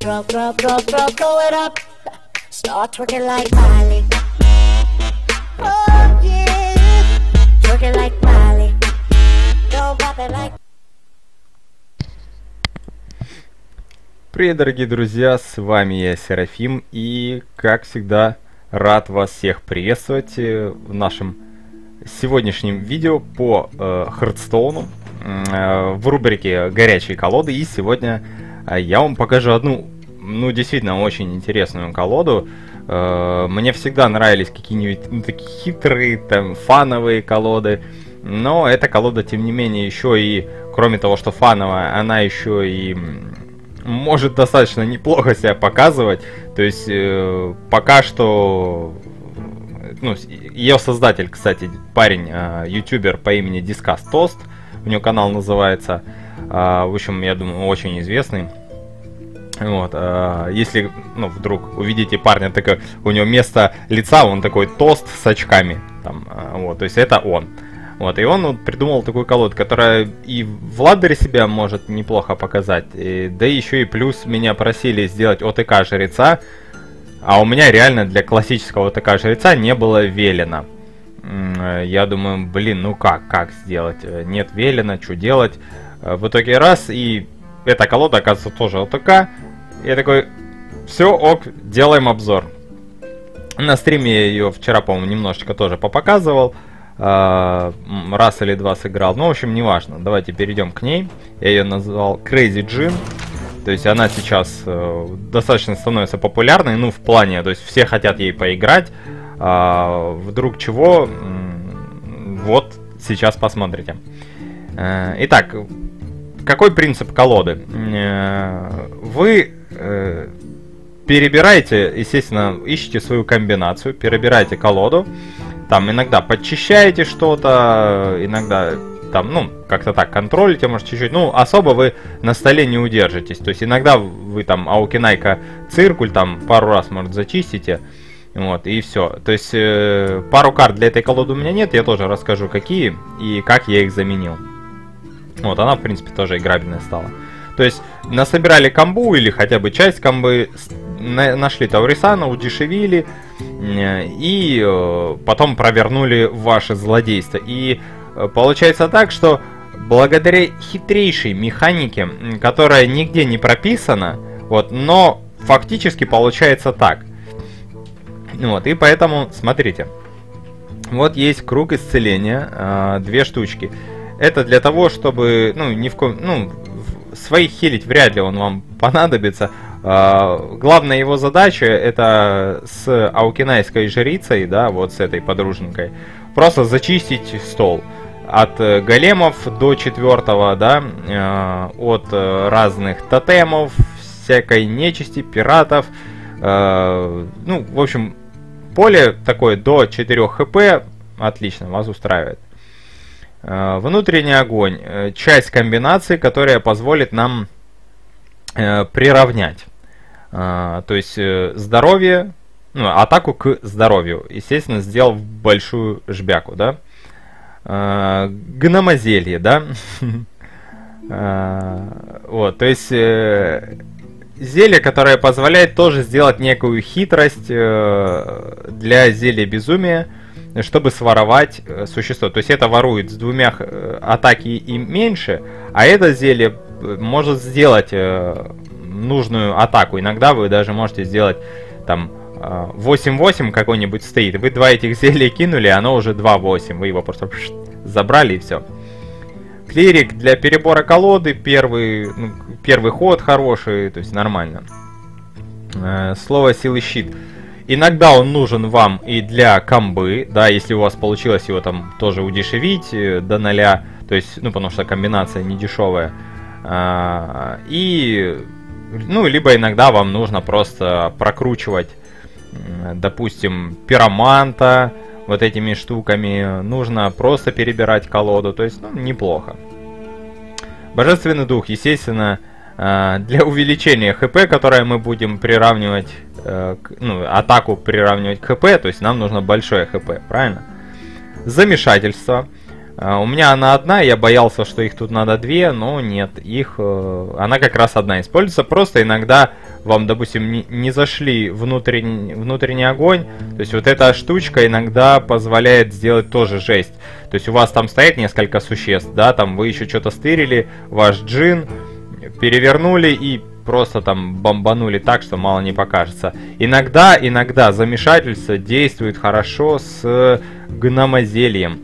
throw it up. Start twerking like Miley. Oh yeah, twerking like Miley. Don't pop it like. Привет, дорогие друзья, с вами я, Серафим, и, как всегда, рад вас всех приветствовать в нашем сегодняшнем видео по Хардстоуну в рубрике «Горячие колоды». И сегодня я вам покажу одну, действительно очень интересную колоду. Мне всегда нравились какие-нибудь такие хитрые, там, фановые колоды, но эта колода, тем не менее, еще и, кроме того, что фановая, она еще и может достаточно неплохо себя показывать. То есть пока что, ее создатель, кстати, парень, ютубер по имени Discuss Toast, у него канал называется, в общем, я думаю, очень известный. Вот, если, вдруг увидите парня, такой, у него вместо лица он такой тост с очками, там, вот, то есть это он. Вот, и он придумал такую колоду, которая и в ладере себя может неплохо показать, да еще и плюс меня просили сделать ОТК жреца, а у меня реально для классического ОТК жреца не было велена. Я думаю, блин, как сделать? Нет велена, что делать? В итоге раз, и эта колода, оказывается, тоже ОТК. Я такой, все, ок, делаем обзор. На стриме я ее вчера, по-моему, немножечко тоже попоказывал. Раз или два сыграл. Ну, в общем, неважно. Давайте перейдем к ней. Я ее назвал Crazy Djinn. То есть она сейчас достаточно становится популярной. В плане, то есть все хотят ей поиграть. Вдруг чего? Вот, сейчас посмотрите. Итак, какой принцип колоды? Вы перебираете, естественно, ищете свою комбинацию, перебираете колоду. Там иногда подчищаете что-то, иногда там, как-то так контролите, может, чуть-чуть. Особо вы на столе не удержитесь. То есть иногда вы там Аукинайка циркуль там пару раз, может, зачистите. Вот, и все. То есть пару карт для этой колоды у меня нет, я тоже расскажу, какие и как я их заменил. Вот, она, в принципе, тоже играбельная стала. То есть насобирали камбу или хотя бы часть камбы, нашли Таурисана, удешевили и потом провернули ваше злодейство. И получается так, что благодаря хитрейшей механике, которая нигде не прописана, вот, но фактически получается так. Вот, и поэтому, смотрите, вот есть круг исцеления, 2 штучки. Это для того, чтобы, своих хилить вряд ли он вам понадобится. Главная его задача это с аукинайской жрицей, да, вот с этой подруженькой, просто зачистить стол от големов до 4-го, да, от разных тотемов, всякой нечисти, пиратов. В общем, поле такое до 4 хп, отлично, вас устраивает. Внутренний огонь, часть комбинации, которая позволит нам приравнять. То есть здоровье, атаку к здоровью, естественно, сделал большую жбяку, да. Гномозелье, да. Вот, то есть зелье, которое позволяет тоже сделать некую хитрость для зелья безумия, чтобы своровать существо. То есть это ворует с 2 атаки и меньше, а это зелье может сделать нужную атаку. Иногда вы даже можете сделать там 8-8 какой-нибудь стоит. Вы 2 этих зелья кинули, оно уже 2-8. Вы его просто забрали и все. Клирик для перебора колоды. Первый ход хороший, то есть нормально. Слово силы щит. Иногда он нужен вам и для камбы, да, если у вас получилось его там тоже удешевить до 0, то есть, потому что комбинация не дешевая. И, либо иногда вам нужно просто прокручивать, допустим, пироманта вот этими штуками, нужно просто перебирать колоду, то есть, неплохо. Божественный дух, естественно, для увеличения хп, которое мы будем приравнивать, атаку приравнивать к хп, то есть нам нужно большое хп, правильно? Замешательство. У меня она одна, я боялся, что их тут надо две, но нет, она как раз одна используется. Просто иногда вам, допустим, не зашли внутренний огонь, то есть вот эта штучка иногда позволяет сделать тоже жесть. То есть у вас там стоит несколько существ, да, там вы еще что-то стырили, ваш джин, перевернули и просто там бомбанули так, что мало не покажется. Иногда замешательство действует хорошо с гномозельем.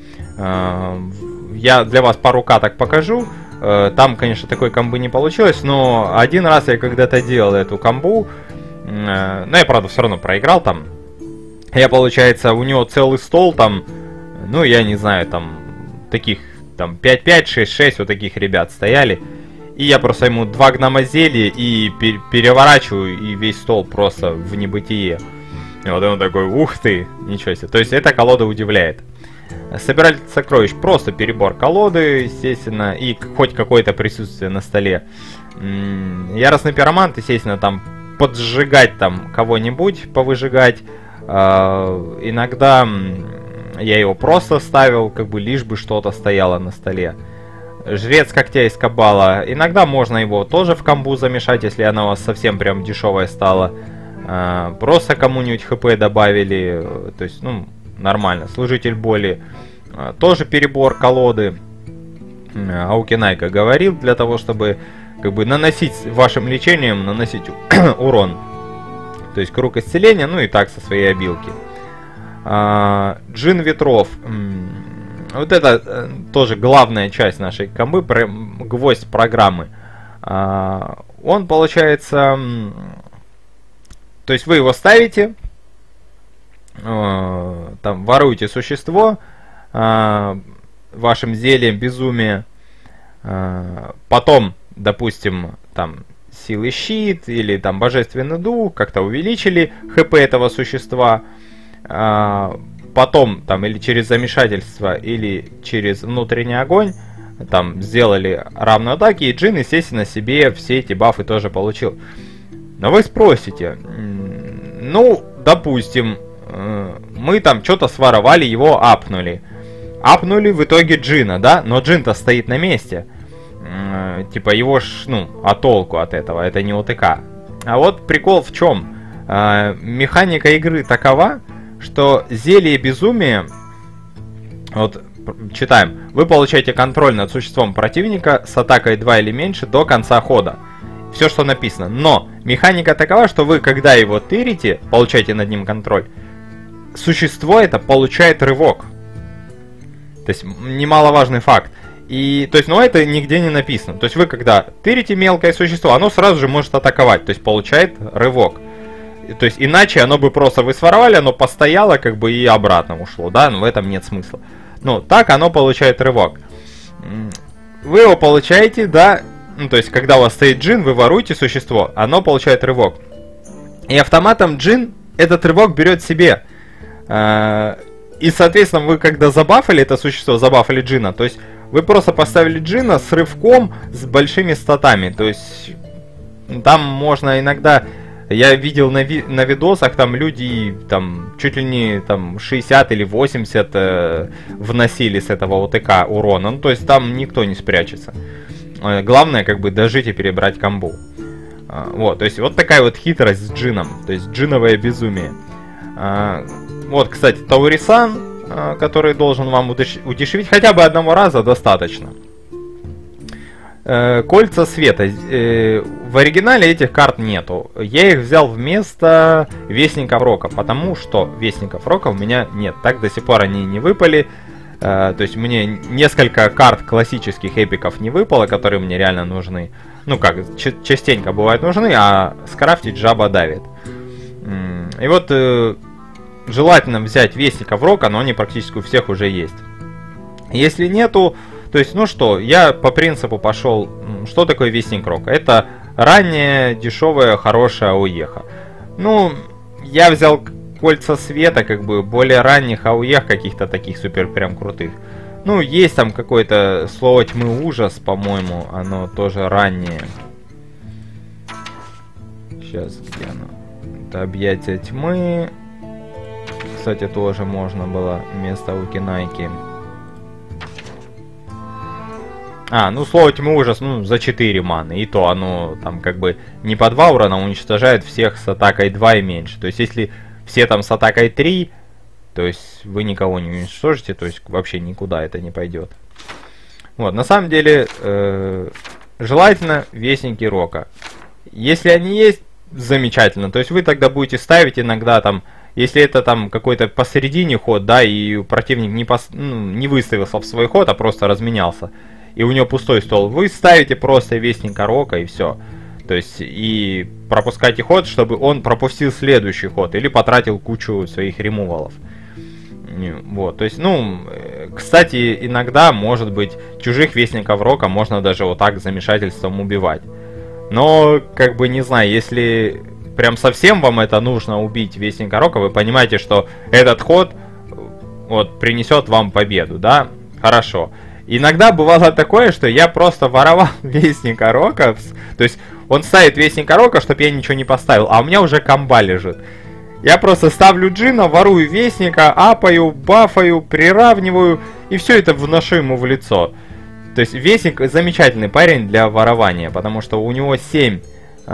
Я для вас пару каток покажу. Там, конечно, такой комбы не получилось, но один раз я когда-то делал эту комбу, но я, правда, все равно проиграл там. Я, получается, у него целый стол там, ну, я не знаю, там, таких, там, 5-5, 6-6 вот таких ребят стояли. И я просто ему 2 гномозелья и переворачиваю, и весь стол просто в небытие. И вот он такой, ух ты, ничего себе. То есть эта колода удивляет. Собиратель сокровищ, просто перебор колоды, естественно, и хоть какое-то присутствие на столе. Яростный пиромант, естественно, там поджигать там кого-нибудь, повыжигать. Иногда я его просто ставил, как бы лишь бы что-то стояло на столе. Жрец когтя из Кабала. Иногда можно его тоже в комбу замешать, если она у вас совсем прям дешевая стала. Просто кому-нибудь хп добавили, то есть, ну, нормально. Служитель боли. Тоже перебор колоды. Аукинайка говорил, для того, чтобы как бы наносить вашим лечением, наносить урон. То есть круг исцеления, ну и так со своей обилки. Джин ветров. Вот это тоже главная часть нашей комбы, гвоздь программы. Он получается... То есть вы его ставите, там воруете существо вашим зельем безумия, потом, допустим, там силы щит или там божественный дух, как-то увеличили хп этого существа, потом там или через замешательство, или через внутренний огонь там сделали равную атаки, и джин, естественно, себе все эти бафы тоже получил. Но вы спросите, ну, допустим, мы там что-то своровали, его апнули. Апнули в итоге джина, да? Но джин-то стоит на месте. Типа его ж, ну, а толку от этого? Это не ОТК. А вот прикол в чем? Механика игры такова, что зелье безумия... Вот, читаем. Вы получаете контроль над существом противника с атакой 2 или меньше до конца хода. Все, что написано. Но механика такова, что вы, когда его тырите, получаете над ним контроль, существо это получает рывок. То есть немаловажный факт. И, то есть, ну это нигде не написано. То есть вы, когда тырите мелкое существо, оно сразу же может атаковать. То есть получает рывок. То есть иначе оно бы просто вы своровали, оно постояло как бы и обратно ушло. Да, но в этом нет смысла. Ну, так оно получает рывок. Вы его получаете, да. Ну, то есть, когда у вас стоит джин, вы воруете существо, оно получает рывок. И автоматом джин этот рывок берет себе. И, соответственно, вы когда забафали это существо, забафали джина, то есть вы просто поставили джина с рывком с большими статами. То есть там можно иногда... Я видел на видосах, там люди там чуть ли не там 60 или 80 вносили с этого ОТК урона. Ну, то есть там никто не спрячется. Главное, как бы, дожить и перебрать комбу. Вот, то есть вот такая вот хитрость с джином. То есть джиновое безумие. Вот, кстати, Таурисан, который должен вам удешевить хотя бы одного раза, достаточно. Кольца света. В оригинале этих карт нету. Я их взял вместо Вестников Рока, потому что Вестников Рока у меня нет. Так до сих пор они не выпали. То есть мне несколько карт классических эпиков не выпало, которые мне реально нужны. Ну как, частенько бывают нужны, а скрафтить жаба давит. И вот желательно взять Вестников Рока, но они практически у всех уже есть. Если нету, то есть, ну что, я по принципу пошел, что такое Вестник Рока? Это ранняя, дешевая, хорошая АОЕха. Ну, я взял Кольца Света, как бы, более ранних АОЕх, каких-то таких супер прям крутых. Ну, есть там какое-то слово тьмы ужас, по-моему, оно тоже раннее. Сейчас, где оно? Это объятие тьмы. Кстати, тоже можно было вместо Аукинайки. ну слово тьмы ужас, ну, за 4 маны. И то оно там как бы не по 2 урона уничтожает всех с атакой 2 и меньше. То есть если все там с атакой 3, то есть вы никого не уничтожите, то есть вообще никуда это не пойдет. Вот, на самом деле, желательно вестники рока. Если они есть, замечательно. То есть вы тогда будете ставить иногда там, если это там какой-то посередине ход, да, и противник не выставился в свой ход, а просто разменялся, и у него пустой стол, вы ставите просто вестника рока и все. То есть и пропускайте ход, чтобы он пропустил следующий ход или потратил кучу своих ремувалов. Вот, то есть, ну, кстати, иногда, может быть, чужих вестников рока можно даже вот так замешательством убивать. Но, как бы, не знаю, если прям совсем вам это нужно убить вестника рока, вы понимаете, что этот ход вот принесет вам победу, да? Хорошо. Иногда бывало такое, что я просто воровал вестника рока, то есть он ставит вестника рока, чтобы я ничего не поставил, а у меня уже комба лежит. Я просто ставлю джина, ворую вестника, апаю, бафаю, приравниваю, и все это вношу ему в лицо. То есть вестник замечательный парень для ворования, потому что у него 7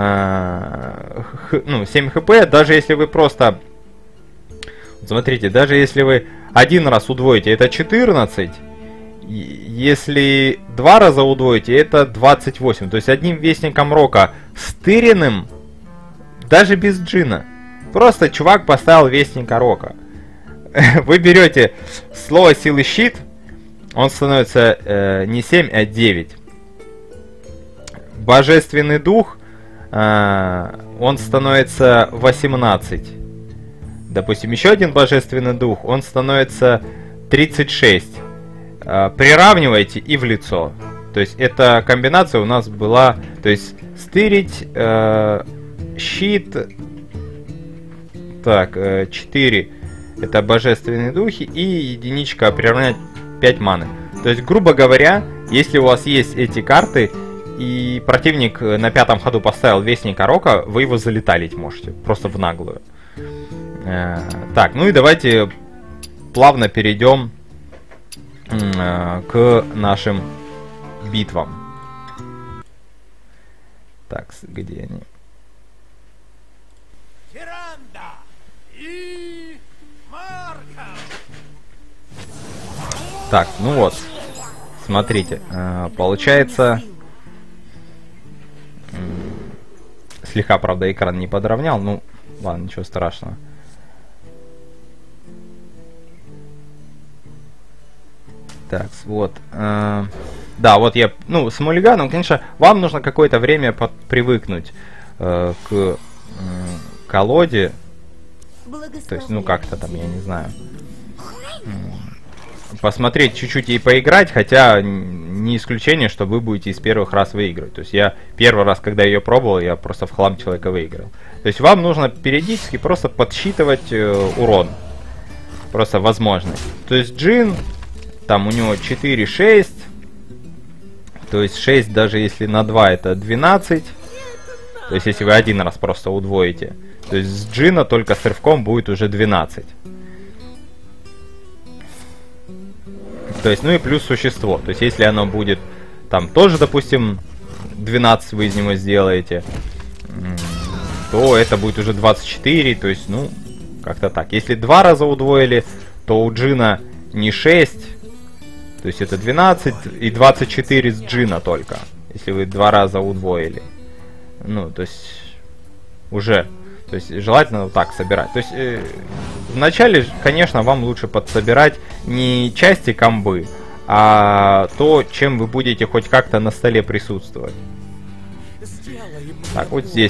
хп, даже если вы просто... Смотрите, даже если вы один раз удвоите, это 14. Если 2 раза удвоите, это 28. То есть одним вестником рока стыренным, даже без джина. Просто чувак поставил вестника рока. Вы берете слово силы щит, он становится не 7, а 9. Божественный дух, он становится 18. Допустим, еще один божественный дух, он становится 36. Приравнивайте и в лицо. То есть эта комбинация у нас была, то есть стырить, щит... Так, 4 это божественные духи и единичка приравнять 5 маны. То есть, грубо говоря, если у вас есть эти карты и противник на 5-м ходу поставил вестника рока, вы его залеталить можете, просто в наглую. Так, ну и давайте плавно перейдем к нашим битвам. Так, где они? Так, ну вот, смотрите, получается, слегка, правда, экран не подровнял, ну, ладно, ничего страшного. Так, вот, да, вот я, ну, с муллиганом, конечно, вам нужно какое-то время привыкнуть к колоде, то есть, ну, как-то там, я не знаю, посмотреть чуть-чуть и поиграть, хотя не исключение, что вы будете из первых раз выигрывать. То есть я первый раз, когда ее пробовал, я просто в хлам человека выиграл. То есть вам нужно периодически просто подсчитывать урон. Просто возможность. То есть джин, там у него 4-6. То есть 6, даже если на 2, это 12. То есть если вы один раз просто удвоите. То есть с джина только с рывком будет уже 12. То есть, ну и плюс существо. То есть, если оно будет там тоже, допустим, 12 вы из него сделаете, то это будет уже 24. То есть, ну, как-то так. Если 2 раза удвоили, то у джина не 6. То есть, это 12 и 24 с джина только. Если вы 2 раза удвоили. Ну, то есть, уже... То есть желательно вот так собирать. То есть вначале, конечно, вам лучше подсобирать не части комбы, а то, чем вы будете хоть как-то на столе присутствовать. Так, вот здесь.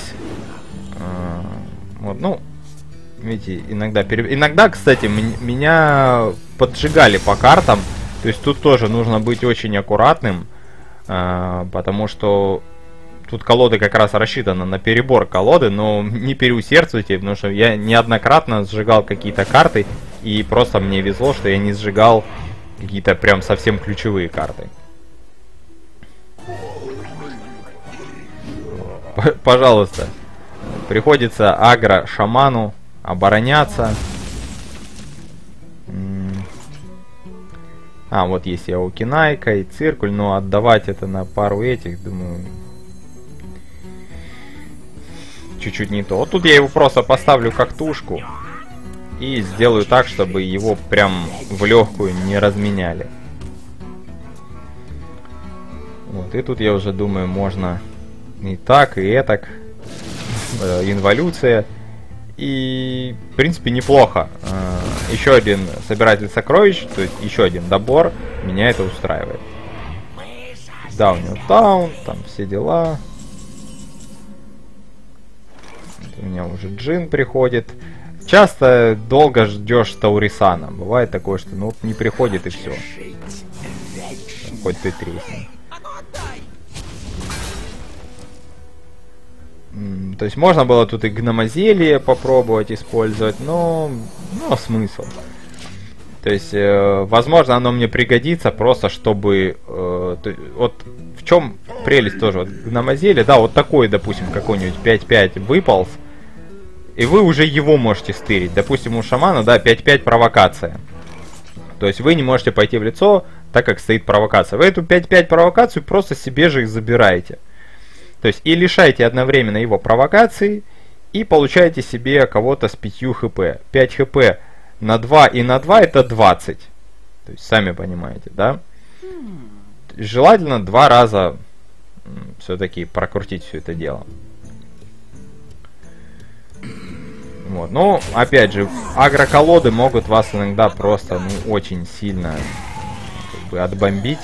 Вот, ну, видите, иногда, кстати, меня поджигали по картам. То есть тут тоже нужно быть очень аккуратным, потому что... Тут колоды как раз рассчитаны на перебор колоды, но не переусердствуйте, потому что я неоднократно сжигал какие-то карты, и просто мне везло, что я не сжигал какие-то прям совсем ключевые карты. Пожалуйста, приходится агро-шаману обороняться. А, вот есть и Аукинайка, и Циркуль, но отдавать это на пару этих, думаю, чуть-чуть не то. Вот тут я его просто поставлю как тушку и сделаю так, чтобы его прям в легкую не разменяли. Вот, и тут я уже думаю, можно и так, и этак. Инволюция. И, в принципе, неплохо. Еще один собиратель сокровищ, то есть еще один добор. Меня это устраивает. Да, у него таун, там все дела. У меня уже джин приходит. Часто долго ждешь Таурисана. Бывает такое, что ну вот не приходит и все. Хоть ты тресни. То есть можно было тут и гномозелье попробовать использовать, но смысл. То есть, возможно, оно мне пригодится просто, чтобы... вот в чем прелесть тоже. Вот гномозелье, да, вот такой, допустим, какой-нибудь 5-5 выполз, и вы уже его можете стырить. Допустим, у шамана, да, 5-5 провокация. То есть вы не можете пойти в лицо, так как стоит провокация. Вы эту 5-5 провокацию просто себе же и забираете. То есть и лишаете одновременно его провокации, и получаете себе кого-то с 5 хп. 5 хп на 2 и на 2 это 20. То есть сами понимаете, да? Желательно 2 раза все-таки прокрутить все это дело. Вот. Ну, опять же, агроколоды могут вас иногда просто очень сильно как бы отбомбить.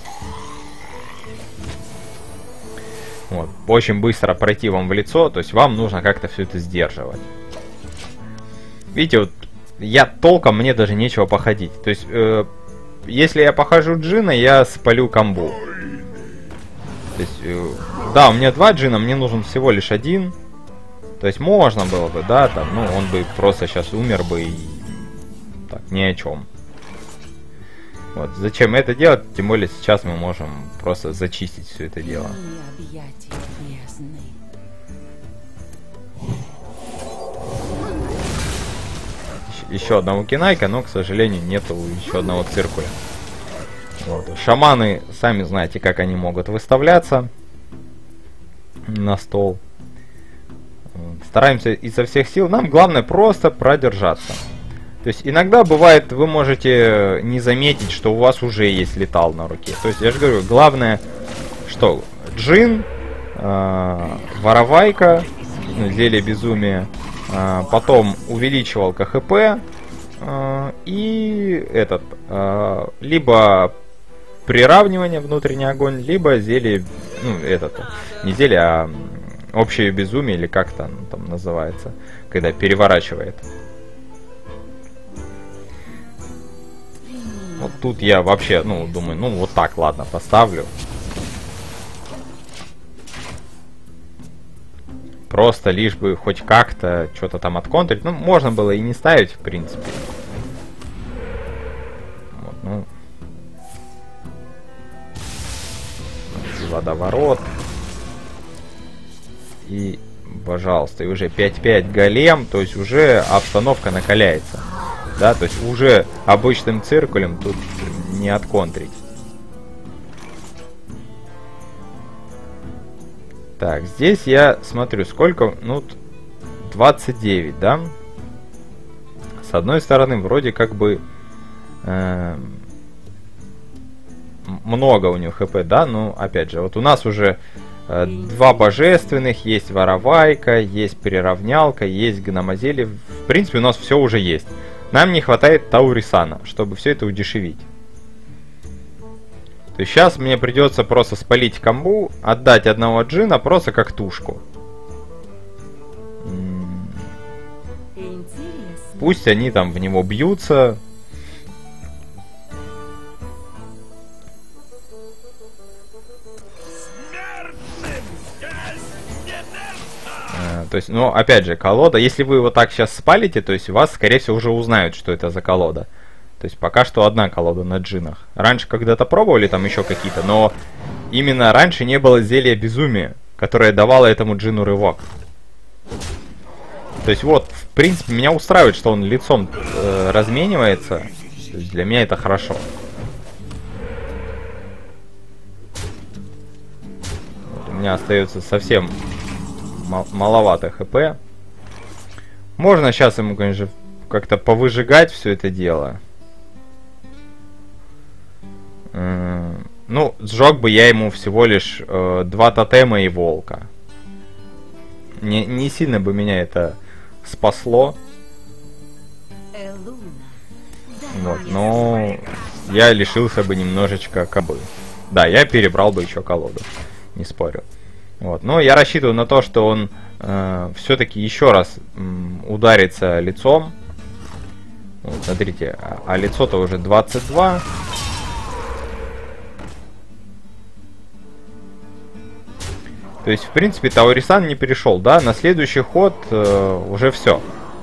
Вот. Очень быстро пройти вам в лицо, то есть вам нужно как-то все это сдерживать. Видите, вот я толком, мне даже нечего походить. То есть, если я похожу джина, я спалю комбу. То есть, да, у меня 2 джина, мне нужен всего лишь 1. То есть можно было бы, да, там, ну, он бы просто сейчас умер бы и так, ни о чем. Вот, зачем это делать? Тем более сейчас мы можем просто зачистить все это дело. Еще одна Аукинайка, но, к сожалению, нету еще одного Циркуля. Вот. Шаманы, сами знаете, как они могут выставляться на стол. Стараемся изо всех сил. Нам главное просто продержаться. То есть иногда бывает, вы можете не заметить, что у вас уже есть летал на руке. То есть я же говорю, главное, что джин, воровайка, зелье безумия, потом увеличивалка ХП и этот, либо приравнивание внутренний огонь, либо зелье, ну этот, не зелье, а общее безумие, или как там называется, когда переворачивает. Вот тут я вообще, думаю, вот так, ладно, поставлю. Просто лишь бы хоть как-то что-то там отконтрить. Ну, можно было и не ставить, в принципе. Вот, водоворот. И, пожалуйста, и уже 5-5 голем, то есть уже обстановка накаляется. Да, то есть уже обычным циркулем тут не отконтрить. Так, здесь я смотрю, сколько, 29, да? С одной стороны, вроде как бы много у него хп, да? Но, опять же, вот у нас уже 2 божественных, есть воровайка, есть приравнялка, есть гномозелье. В принципе, у нас все уже есть. Нам не хватает Таурисана, чтобы все это удешевить. То есть сейчас мне придется просто спалить комбу, отдать одного джина просто как тушку. Пусть они там в него бьются. То есть, опять же, колода, если вы его так сейчас спалите, то есть вас, скорее всего, уже узнают, что это за колода. То есть пока что одна колода на джинах. Раньше когда-то пробовали там еще какие-то, но именно раньше не было зелья безумия, которое давало этому джину рывок. То есть вот, в принципе, меня устраивает, что он лицом разменивается. То есть для меня это хорошо. меня остается совсем маловато хп. Можно сейчас ему, конечно, как-то повыжигать все это дело. Ну, сжег бы я ему всего лишь 2 тотема и волка. Не сильно бы меня это спасло. Вот, но я лишился бы немножечко кобы. Да, я перебрал бы еще колоду, не спорю. Вот, но я рассчитываю на то, что он все-таки еще раз ударится лицом. Вот, смотрите, а лицо-то уже 22. То есть, в принципе, Таурисан не перешел, да? На следующий ход уже все.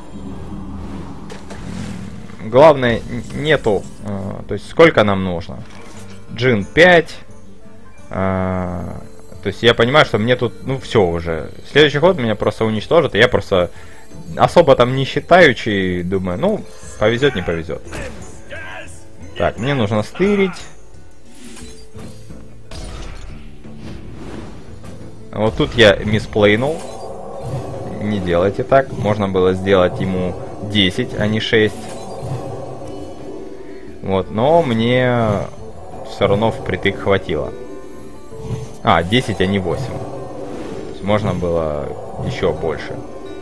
Главное, нету... то есть, сколько нам нужно? Джин 5. То есть, я понимаю, что мне тут... Ну, все уже. Следующий ход меня просто уничтожит. И я просто особо там не считаючи. Думаю, ну, повезет, не повезет. Так, мне нужно стырить. Вот тут я мисплейнул. Не делайте так. Можно было сделать ему 10, а не 6. Вот, но мне все равно впритык хватило. А, 10, а не 8. То есть можно было еще больше.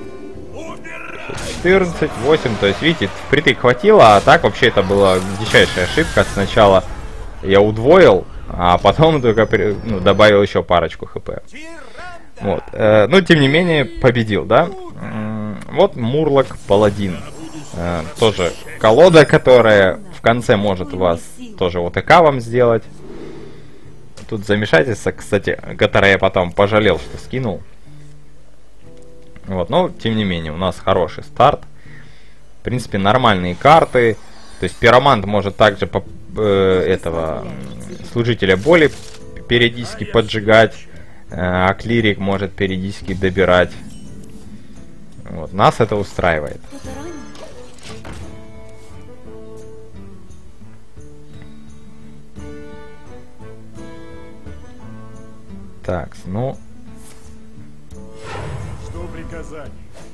14, 8, то есть, видите, впритык хватило, а так вообще это была дичайшая ошибка. Сначала я удвоил, а потом только добавил еще парочку хп. Вот. Но тем не менее победил, да? Вот Мурлок Паладин. Тоже колода, которая в конце может вас тоже ОТК вам сделать. Тут замешательство, кстати, которое я потом пожалел, что скинул. Вот, но тем не менее, у нас хороший старт. В принципе, нормальные карты. То есть пиромант может также этого служителя боли периодически поджигать, а клирик может периодически добирать. Вот, нас это устраивает. Так, ну... Что приказать?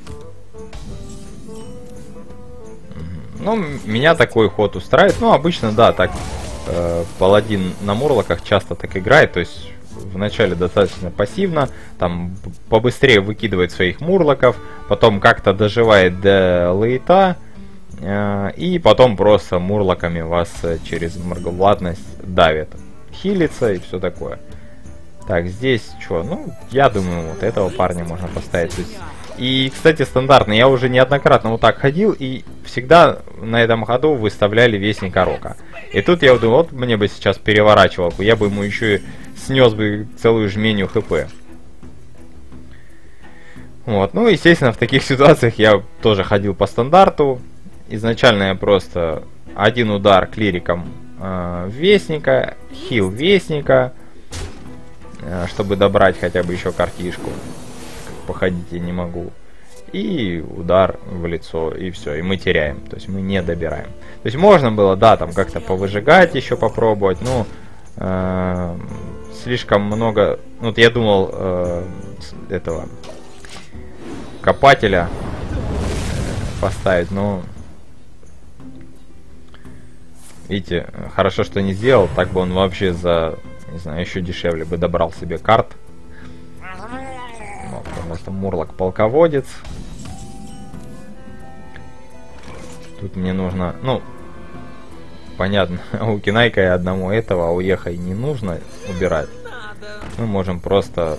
Ну, меня такой ход устраивает. Ну, обычно, да, так паладин на мурлоках часто так играет. То есть вначале достаточно пассивно, там побыстрее выкидывает своих мурлоков, потом как-то доживает до лейта, и потом просто мурлоками вас через многовладность давит. Хилится и все такое. Так, здесь что? Ну, я думаю, вот этого парня можно поставить. То есть... И, кстати, стандартно, я уже неоднократно вот так ходил, и всегда на этом ходу выставляли Вестника Рока. И тут я думаю, вот мне бы сейчас переворачивал, я бы ему еще и снес бы целую жменю хп. Вот, ну, естественно, в таких ситуациях я тоже ходил по стандарту. Изначально я просто один удар клириком Вестника, хил Вестника, чтобы добрать хотя бы еще картишку. Походить я не могу. И удар в лицо, и все, и мы теряем. То есть мы не добираем. То есть можно было, да, там как-то повыжигать еще попробовать, но слишком много... Ну, вот я думал этого копателя поставить, но... Видите, хорошо, что не сделал, так бы он вообще за... Не знаю, еще дешевле бы добрал себе карт. Вот, потому что Мурлок полководец. Тут мне нужно, ну, понятно, у Кинайка и одному этого, а у Ехай не нужно убирать. Мы можем просто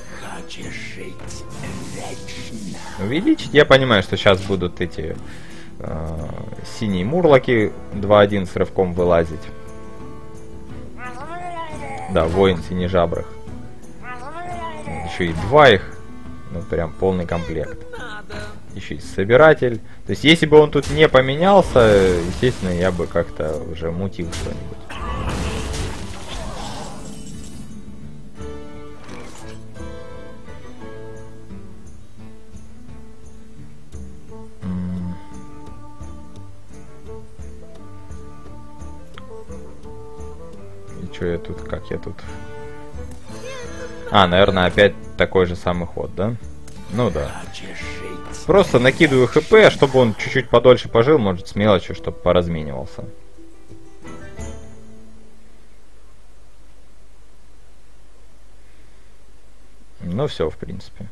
увеличить. Я понимаю, что сейчас будут эти синие Мурлоки 2-1 с рывком вылазить. Да, воин синежабрых. Еще и 2 их. Ну, прям полный комплект. Еще и собиратель. То есть, если бы он тут не поменялся, естественно, я бы как-то уже мутил что-нибудь. И что я тут, как я тут... А, наверное, опять такой же самый ход, да? Ну да. Просто накидываю хп, чтобы он чуть-чуть подольше пожил, может с мелочью, чтобы поразменивался. Ну все, в принципе.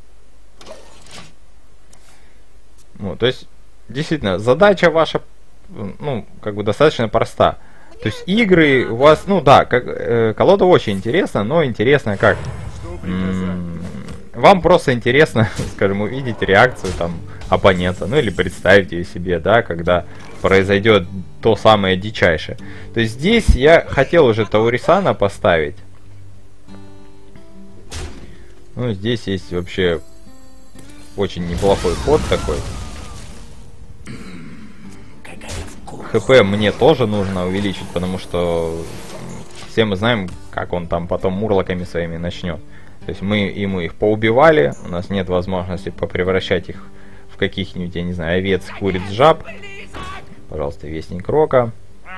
Ну, то есть, действительно, задача ваша, ну, как бы достаточно проста. То есть игры у вас, ну да, колода очень интересна, но интересная как? Вам просто интересно, скажем, увидеть реакцию там оппонента, ну или представить ее себе, да, когда произойдет то самое дичайшее. То есть здесь я хотел уже Таурисана поставить. Ну, здесь есть вообще очень неплохой ход такой. ХП мне тоже нужно увеличить, потому что все мы знаем, как он там потом мурлоками своими начнет. То есть мы их поубивали, у нас нет возможности попревращать их в каких-нибудь, я не знаю, овец, куриц, жаб. Пожалуйста, Вестник Рока.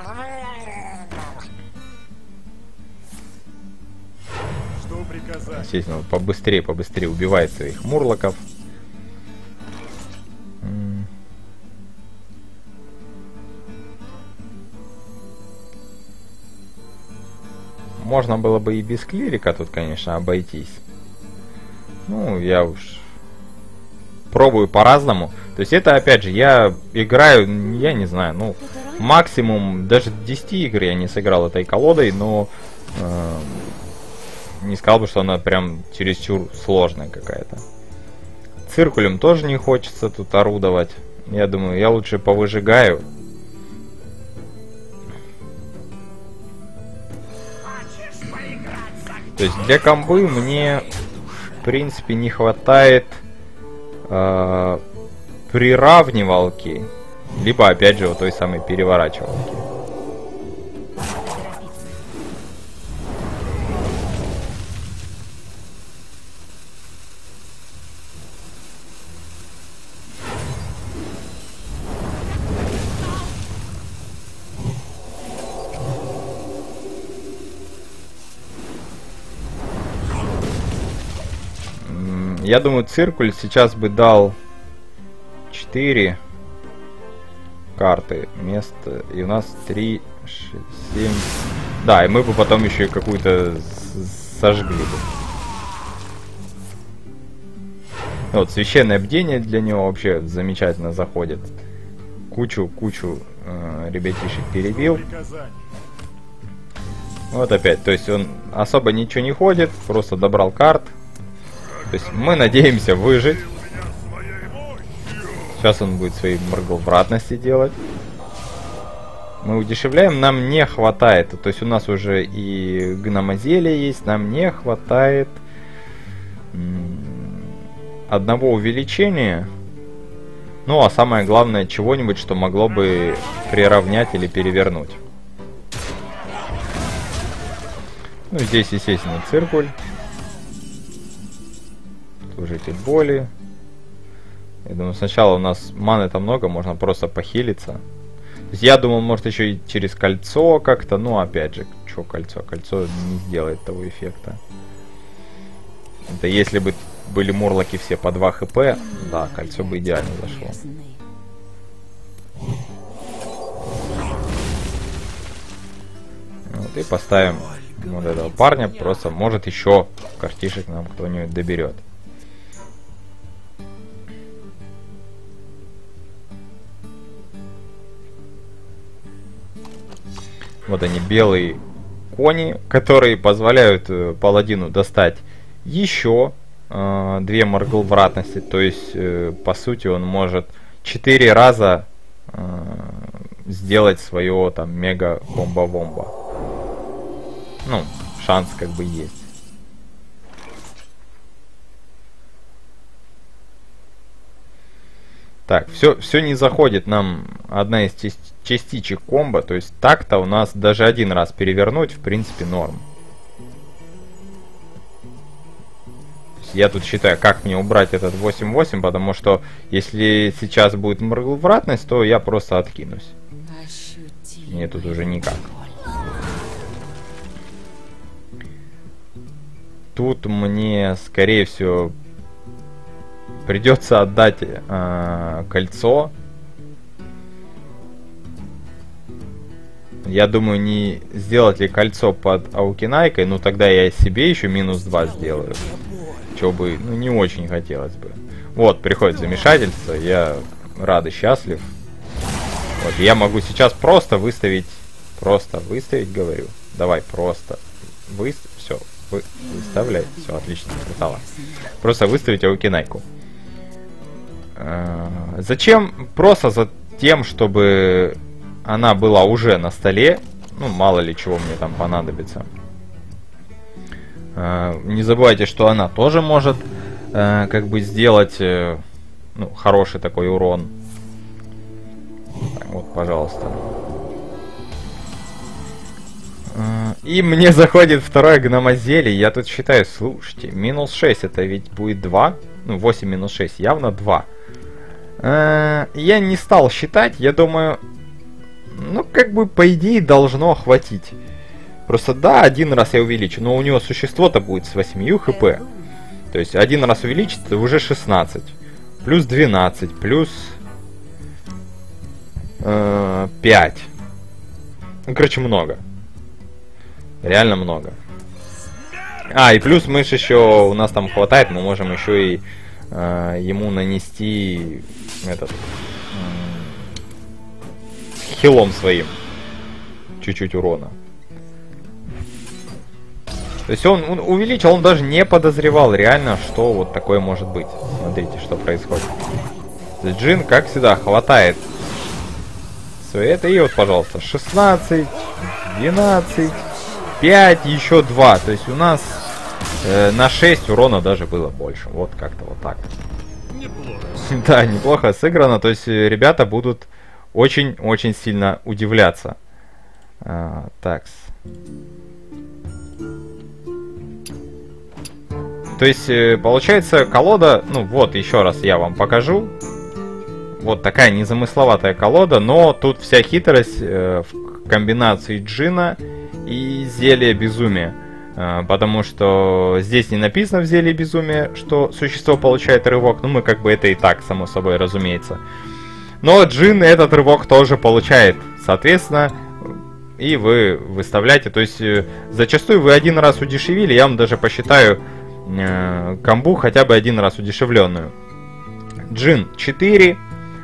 Естественно, побыстрее убивает своих мурлоков. Можно было бы и без клирика тут, конечно, обойтись. Ну, я уж пробую по-разному. То есть это, опять же, я играю, я не знаю, ну, максимум, даже 10 игр я не сыграл этой колодой, но не сказал бы, что она прям чересчур сложная какая-то. Циркулем тоже не хочется тут орудовать. Я думаю, я лучше повыжигаю. То есть для комбы мне, в принципе, не хватает приравнивалки, либо, опять же, вот той самой переворачивалки. Я думаю, циркуль сейчас бы дал 4 карты вместо... И у нас 3, 6, 7... Да, и мы бы потом еще и какую-то сожгли бы. Вот, священное бдение для него вообще замечательно заходит. Кучу ребятишек перебил. Вот опять, то есть он особо ничего не ходит, просто добрал карт. То есть мы надеемся выжить. Сейчас он будет свои морглвратности делать. Мы удешевляем, нам не хватает. То есть у нас уже и гномозелье есть, нам не хватает одного увеличения. Ну а самое главное, чего-нибудь, что могло бы приравнять или перевернуть. Ну здесь, естественно, циркуль. Служитель боли. Я думаю, сначала у нас маны-то много, можно просто похилиться. То есть я думал, может еще и через кольцо как-то. Ну, опять же, что кольцо? Кольцо не сделает того эффекта. Это если бы были мурлоки все по 2 хп, да, кольцо бы идеально зашло. Вот, и поставим вот этого парня. Просто может еще картишек нам кто-нибудь доберет. Вот они, белые кони, которые позволяют паладину достать еще 2 морглвратности. То есть, по сути, он может 4 раза сделать свое там мега комбо-вомбо. Ну, шанс как бы есть. Так, все не заходит нам одна из частичек комбо, то есть так-то у нас даже один раз перевернуть, в принципе, норм. Я тут считаю, как мне убрать этот 8-8, потому что если сейчас будет морглвратность, то я просто откинусь. Мне тут уже никак. тут мне, скорее всего, придется отдать кольцо. Я думаю, не сделать ли кольцо под Аукинайкой, ну тогда я себе еще -2 сделаю. Чего бы, ну не очень хотелось бы. Вот, приходит замешательство, я рад и счастлив. Вот, я могу сейчас просто выставить, говорю. Давай, просто все, выставляй, все, отлично, хватало. Просто выставить Аукинайку. Зачем? Просто за тем, чтобы она была уже на столе. Ну, мало ли чего мне там понадобится. Не забывайте, что она тоже может как бы сделать ну, хороший такой урон. Вот, пожалуйста. И мне заходит второе гномозелье. Я тут считаю, слушайте, -6 это ведь будет 2. Ну, 8 -6, явно 2. Я не стал считать, я думаю, ну, как бы, по идее, должно хватить. Просто, да, один раз я увеличу, но у него существо-то будет с 8 хп. То есть, один раз увеличить, это уже 16. Плюс 12, плюс 5. Ну, короче, много. Реально много. И плюс мышь еще у нас там хватает, мы можем еще и ему нанести этот хилом своим чуть-чуть урона. То есть он увеличил, он даже не подозревал реально, что вот такое может быть. Смотрите, что происходит. Джин, как всегда, хватает это. И вот, пожалуйста, 16, 12, 5, еще 2. То есть у нас на 6 урона даже было больше. Вот как-то вот так. Неплохо. Да, неплохо сыграно. То есть ребята будут очень-очень сильно удивляться. Такс. То есть, получается, колода... Ну, вот, еще раз я вам покажу. Вот такая незамысловатая колода, но тут вся хитрость в комбинации джина и зелья безумия. Потому что здесь не написано в зелье безумия, что существо получает рывок. Ну, мы как бы это и так, само собой, разумеется. Но джин этот рывок тоже получает. Соответственно, и вы выставляете. То есть, зачастую вы один раз удешевили. Я вам даже посчитаю комбу хотя бы один раз удешевленную. Джин 4.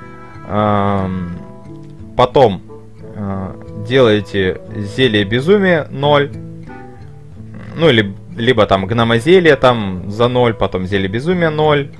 Потом делаете зелье безумия 0. Ну, либо там гномозелье там за 0, потом зелье безумия 0.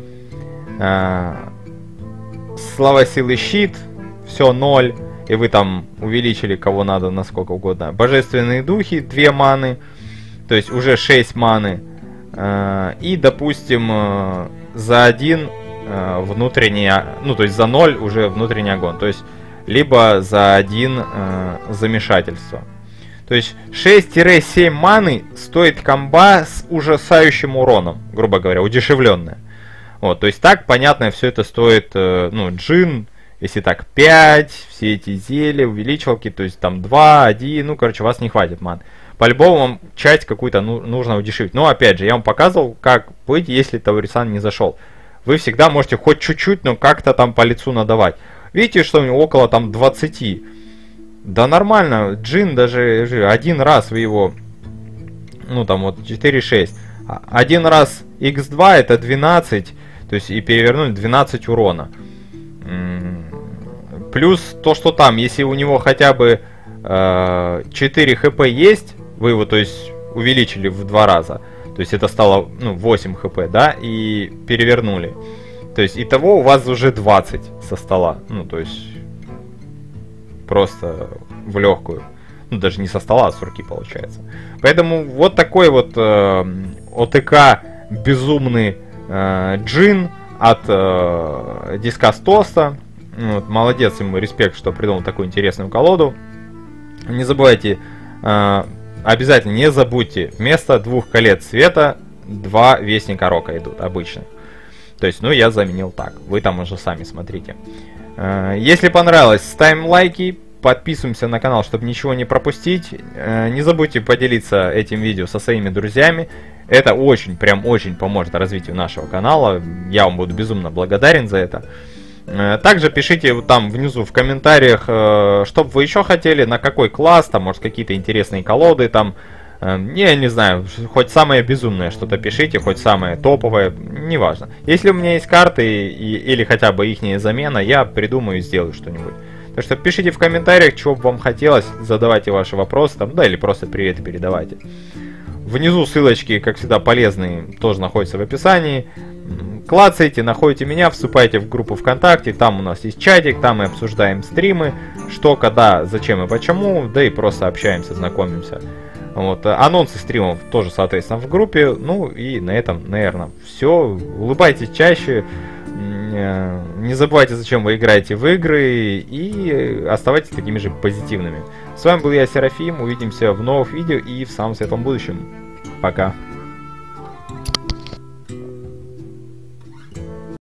Слава силы щит, все 0. И вы там увеличили кого надо на сколько угодно. Божественные духи 2 маны. То есть уже 6 маны. И, допустим, за 1 внутренний, ну, то есть за 0 уже внутренний огонь. То есть, либо за 1 замешательство. То есть 6-7 маны стоит комба с ужасающим уроном, грубо говоря, удешевленная. Вот, то есть так, понятно, все это стоит, ну, джин, если так, 5, все эти зелья, увеличивалки, то есть там 2, 1, ну, короче, у вас не хватит ман. По-любому вам часть какую-то нужно удешевить. Но, опять же, я вам показывал, как быть, если Таурисан не зашел. Вы всегда можете хоть чуть-чуть, но как-то там по лицу надавать. Видите, что у него около там 20. Да нормально, джин даже один раз вы его, ну там вот 4-6. Один раз x2 это 12, то есть и перевернуть 12 урона. Плюс то, что там, если у него хотя бы 4 хп есть, вы его, то есть, увеличили в 2 раза. То есть это стало, ну, 8 хп, да, и перевернули. То есть итого у вас уже 20 со стола. Ну, то есть просто в легкую. Ну, даже не со стола, а с руки получается. Поэтому вот такой вот ОТК безумный джин от Дискастоса. Вот, молодец ему, респект, что придумал такую интересную колоду. Не забывайте, обязательно не забудьте, вместо 2 колец света 2 вестника рока идут, обычных. То есть, ну, я заменил так. Вы там уже сами смотрите. Если понравилось, ставим лайки, подписываемся на канал, чтобы ничего не пропустить. Не забудьте поделиться этим видео со своими друзьями. Это очень, прям очень поможет развитию нашего канала. Я вам буду безумно благодарен за это. Также пишите там внизу в комментариях, что бы вы еще хотели, на какой класс, там, может, какие-то интересные колоды, там, я не знаю, хоть самое безумное что-то пишите, хоть самое топовое, неважно. Если у меня есть карты или хотя бы ихняя замена, я придумаю и сделаю что-нибудь. Так что пишите в комментариях, чего бы вам хотелось, задавайте ваши вопросы, там, да, или просто привет передавайте. Внизу ссылочки, как всегда, полезные, тоже находятся в описании. Клацайте, находите меня, вступайте в группу ВКонтакте, там у нас есть чатик, там мы обсуждаем стримы, что, когда, зачем и почему, да и просто общаемся, знакомимся. Вот, анонсы стримов тоже, соответственно, в группе. Ну и на этом, наверное, все. Улыбайтесь чаще, не забывайте, зачем вы играете в игры, и оставайтесь такими же позитивными. С вами был я, Серафим, увидимся в новых видео и в самом светлом будущем. Пока.